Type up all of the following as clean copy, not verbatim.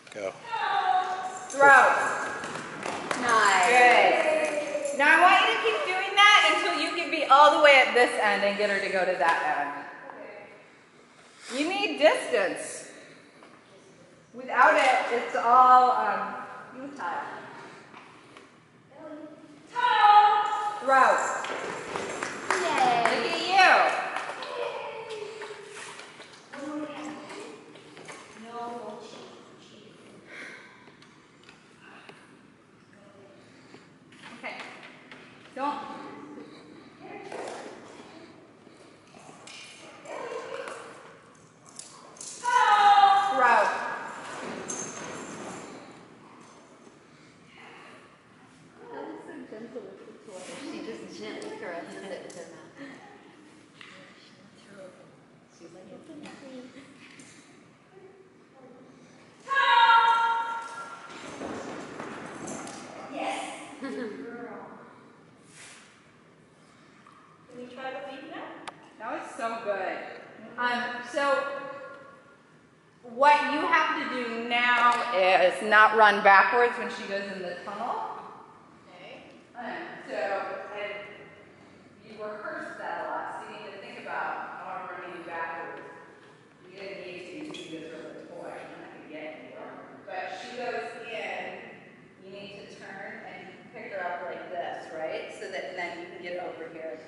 Go. Throw. Nice. Good. Now I want you to keep doing that until you can be all the way at this end and get her to go to that end. You need distance. Without it, it's all futile. Throw. Yay. Look at you. Okay. Don't. Throw. She just gently caresses it with her mouth. She's like, it's okay. Yes. Girl. Can we try the lead now? That was so good. So what you have to do now is not run backwards when she goes in the tunnel. Okay. And you rehearse that a lot, so you need to think about how I'm running backwards. You didn't need to use this for the toy. I'm not going to get anywhere. But she goes in, you need to turn and pick her up like this, right? So that then you can get over here.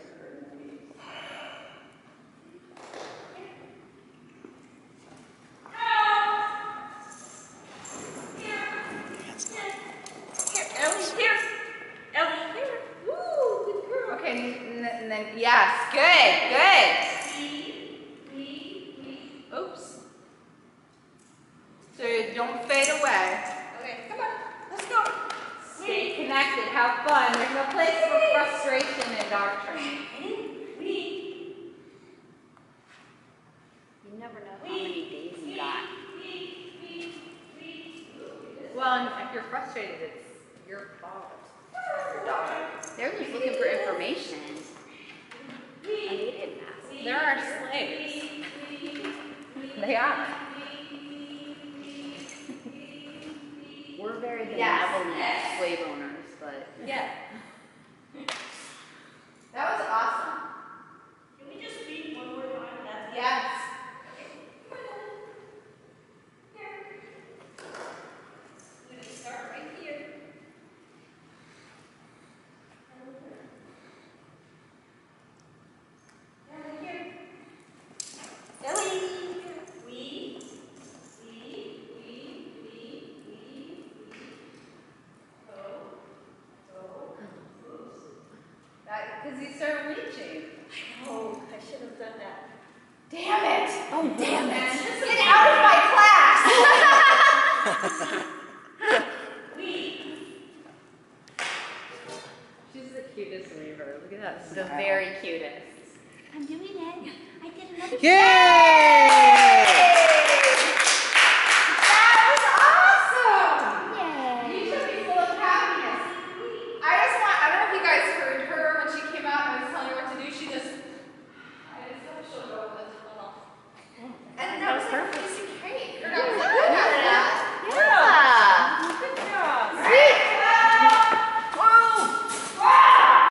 And then, yes, good. Oops. So don't fade away. Okay, come on, let's go. Stay connected, have fun. There's no place for frustration in dog training. You never know how many days you got. Well, and if you're frustrated, it's your fault. Your dog. They're just looking for information. And they didn't ask. They're our slaves. They are. We're very benevolent slave owners, but... Yeah. That was awesome. Can we just read one more time? Yes. We're going to start right here. Ellie. Because you started reaching. Oh, I should have done that. Damn it! Oh, damn it! Get out of my class! She's the cutest weaver. Look at that. The very cutest. I'm doing it. I did another. Yay!